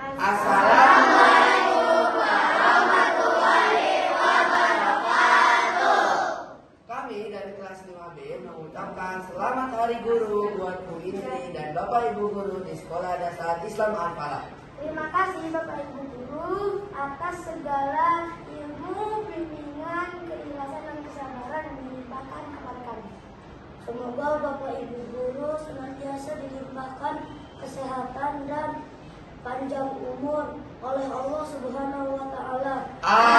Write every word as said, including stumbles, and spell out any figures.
Assalamualaikum warahmatullahi wabarakatuh. Kami dari kelas lima B mengucapkan selamat Hari Guru buat Bu Indri dan Bapak Ibu Guru di Sekolah Dasar Islam Al-Falah. Terima kasih Bapak Ibu Guru atas segala ilmu, bimbingan, keikhlasan dan kesabaran yang dilimpahkan kepada kami. Semoga Bapak Ibu Guru senantiasa dilimpahkan kesehatan dan panjang umur oleh Allah Subhanahu wa Ta'ala.